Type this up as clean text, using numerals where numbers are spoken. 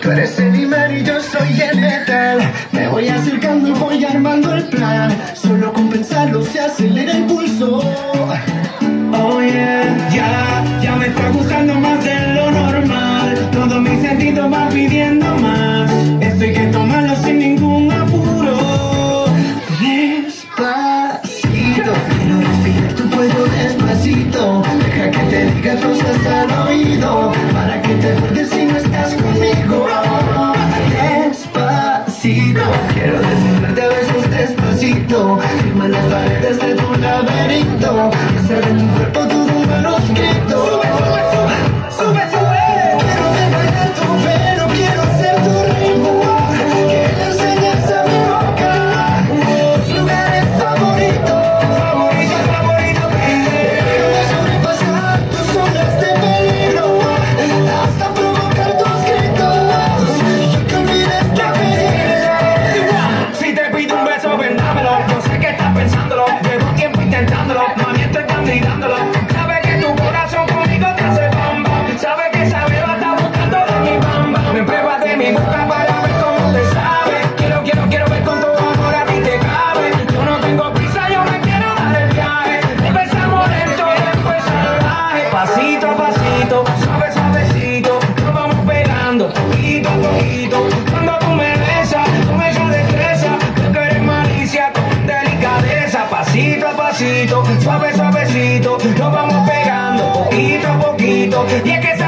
Tú eres el imán y yo soy el metal. Me voy acercando y voy armando el plan. Solo con pensarlo se acelera el pulso. Oh yeah, ya me está gustando más de lo normal. Todos mis sentidos van pidiendo más. Esto hay que tomarlo sin ningún apuro. Despacito, quiero respirar tu cuello despacito. Deja que te diga cosas al oído, para que te acuerdes si no estás conmigo. Despacito, quiero desnudarte a besos despacito. Firma las paredes de tu laberinto, hacer de tu cuerpo todo un manuscrito. Sube, sube. Quiero ser bailar tu pelo, quiero ser tu ritmo, que le enseñes a mi boca tus lugares favoritos. Déjame sobrepasar tus zonas de peligro, hasta provocar tus gritos y que olvides que me. Si te pido un beso, ven dámelo. Yo sé que estás pensándolo, llevo tiempo intentándolo. Mami, estoy candidándolo. Sabes que tu corazón conmigo te hace bamba. Sabes que esa beba está buscando de mi bamba. Me pruebas de mi boca para ver cómo te sabe. Quiero ver con tu amor a ti te cabe. Yo no tengo prisa, yo me quiero dar el viaje. Empezamos lento y después salvaje. Pasito a pasito, suave, suavecito, nos vamos pegando poquito a poquito. Cuando tú me besas, con esa destreza, tú que eres malicia con delicadeza. Pasito a pasito, suave, suavecito, nos vamos pegando poquito a poquito. Y es que